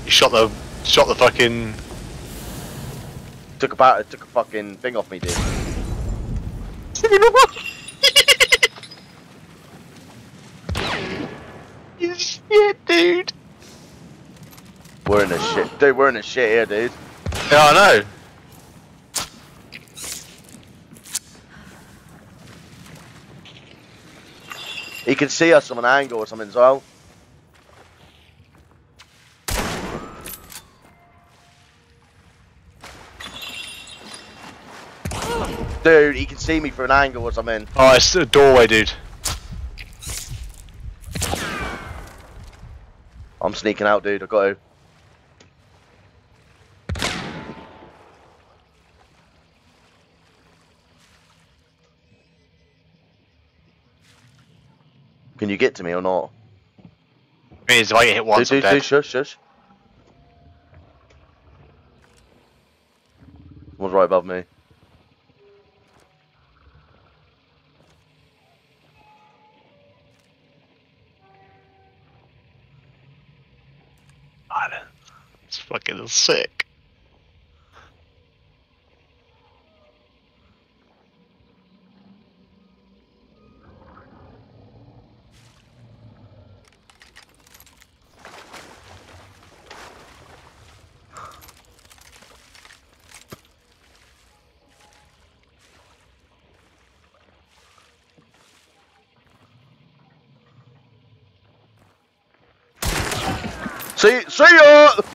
You shot the fucking. Took a fucking thing off me, dude. You shit, dude. We're in a shit, dude. We're in a shit here, dude. Yeah, I know. He can see us from an angle or something as well. Dude, he can see me through an angle or something. Oh, it's a doorway, dude. I'm sneaking out, dude. I got to. Can you get to me or not? Means if I get hit once, I'm dead. Dude, shush, shush. Someone's right above me. It's fucking sick. See ya!